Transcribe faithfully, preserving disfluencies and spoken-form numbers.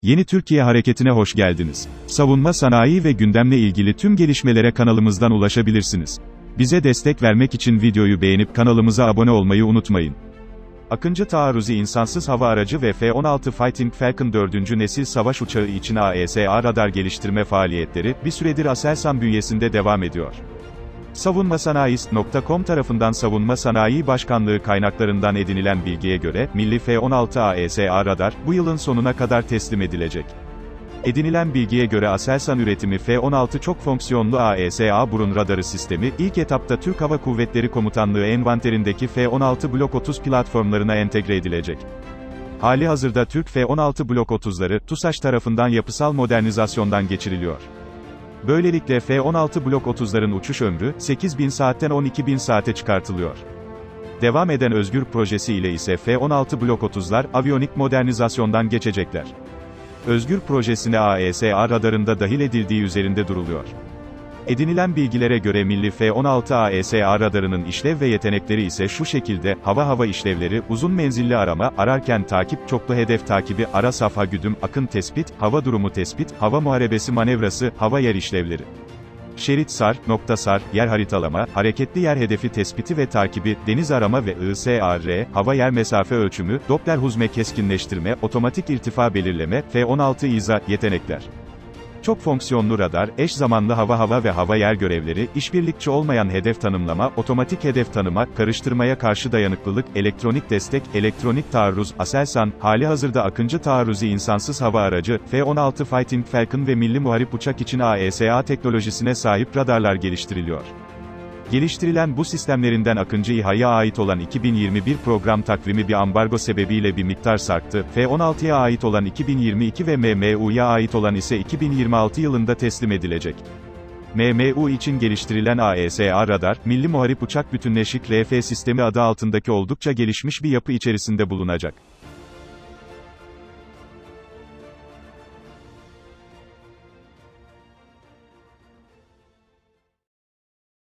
Yeni Türkiye Hareketi'ne hoş geldiniz. Savunma sanayi ve gündemle ilgili tüm gelişmelere kanalımızdan ulaşabilirsiniz. Bize destek vermek için videoyu beğenip kanalımıza abone olmayı unutmayın. Akıncı Taarruzi İnsansız Hava Aracı ve F on altı Fighting Falcon dördüncü nesil savaş uçağı için A E S A radar geliştirme faaliyetleri, bir süredir Aselsan bünyesinde devam ediyor. Savunmasanayist nokta com tarafından Savunma Sanayi Başkanlığı kaynaklarından edinilen bilgiye göre, Milli F on altı A E S A radar, bu yılın sonuna kadar teslim edilecek. Edinilen bilgiye göre Aselsan üretimi F on altı çok fonksiyonlu A E S A burun radarı sistemi, ilk etapta Türk Hava Kuvvetleri Komutanlığı envanterindeki F on altı Blok otuz platformlarına entegre edilecek. Hali hazırda Türk F on altı Blok otuzları, TUSAŞ tarafından yapısal modernizasyondan geçiriliyor. Böylelikle F on altı Blok otuzların uçuş ömrü, sekiz bin saatten on iki bin saate çıkartılıyor. Devam eden Özgür projesi ile ise F on altı Blok otuzlar, aviyonik modernizasyondan geçecekler. Özgür projesine A E S A radarında dahil edildiği üzerinde duruluyor. Edinilen bilgilere göre Milli F on altı A E S A radarının işlev ve yetenekleri ise şu şekilde: hava-hava işlevleri, uzun menzilli arama, ararken takip, çoklu hedef takibi, ara safha güdüm, akın tespit, hava durumu tespit, hava muharebesi manevrası, hava yer işlevleri. Şerit sar, nokta sar, yer haritalama, hareketli yer hedefi tespiti ve takibi, deniz arama ve I S A R, hava yer mesafe ölçümü, Doppler huzme keskinleştirme, otomatik irtifa belirleme, F on altı İZA, yetenekler. Çok fonksiyonlu radar, eş zamanlı hava-hava ve hava-yer görevleri, işbirlikçi olmayan hedef tanımlama, otomatik hedef tanıma, karıştırmaya karşı dayanıklılık, elektronik destek, elektronik taarruz. Aselsan, halihazırda Akıncı Taarruzi İnsansız Hava Aracı, F on altı Fighting Falcon ve Milli Muharip Uçak için A E S A teknolojisine sahip radarlar geliştiriliyor. Geliştirilen bu sistemlerinden Akıncı İHA'ya ait olan iki bin yirmi bir program takvimi bir ambargo sebebiyle bir miktar sarktı. F on altıya ait olan iki bin yirmi iki ve M M U'ya ait olan ise iki bin yirmi altı yılında teslim edilecek. M M U için geliştirilen A E S A radar, Milli Muharip Uçak Bütünleşik R F sistemi adı altındaki oldukça gelişmiş bir yapı içerisinde bulunacak.